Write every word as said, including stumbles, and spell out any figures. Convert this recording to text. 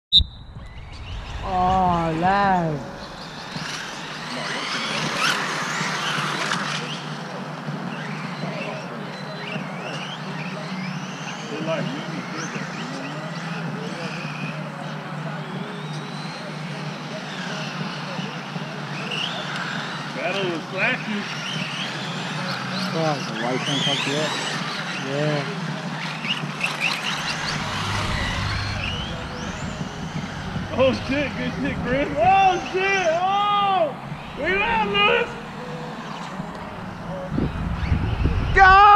Oh, lad. They like Mimi did that. Battle was flashy. Oh, the white thing fucked you up. Yeah. Oh shit, good shit, Chris. Oh shit! Oh! Look at that, Lewis! Go!